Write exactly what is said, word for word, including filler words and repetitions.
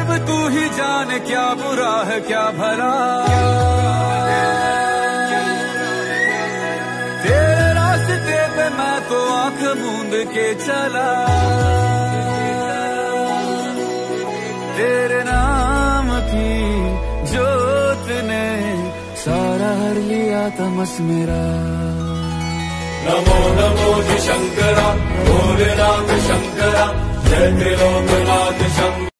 अब तू ही जाने क्या बुरा है क्या भला, तेरे रास्ते पे मैं तो आंख मूंद के चला, तेरे नाम की जोत ने सारा हर लिया तमस मेरा। नमो नमो जी शंकरा, भोलेनाथ शंकरा, जय त्रिलोकनाथ शंकर।